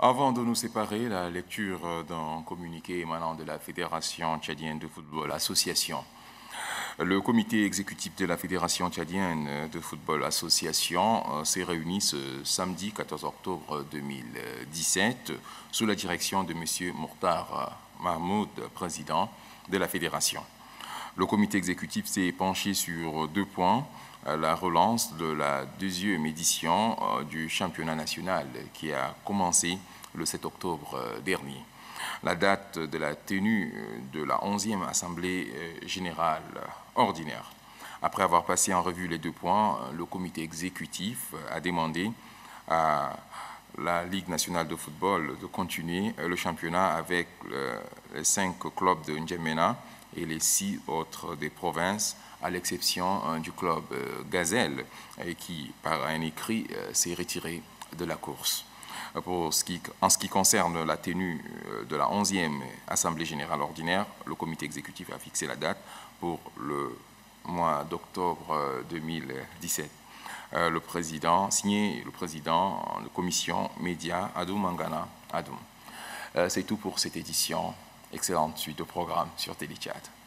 Avant de nous séparer, la lecture d'un communiqué émanant de la Fédération tchadienne de football association. Le comité exécutif de la Fédération tchadienne de football association s'est réuni ce samedi 14 octobre 2017 sous la direction de M. Mourtar Mahmoud, président de la Fédération. Le comité exécutif s'est penché sur 2 points. La relance de la 2e édition du championnat national qui a commencé le 7 octobre dernier. La date de la tenue de la 11e Assemblée générale ordinaire. Après avoir passé en revue les 2 points, le comité exécutif a demandé à la Ligue nationale de football de continuer le championnat avec les 5 clubs de N'Djamena et les 6 autres des provinces, à l'exception du club Gazelle, qui, par un écrit, s'est retiré de la course. En ce qui concerne la tenue de la 11e Assemblée générale ordinaire, le comité exécutif a fixé la date pour le mois d'octobre 2017. Signé le président de commission média, Adoum Mangana Adoum. C'est tout pour cette édition. Excellente suite de programme sur Téléchat.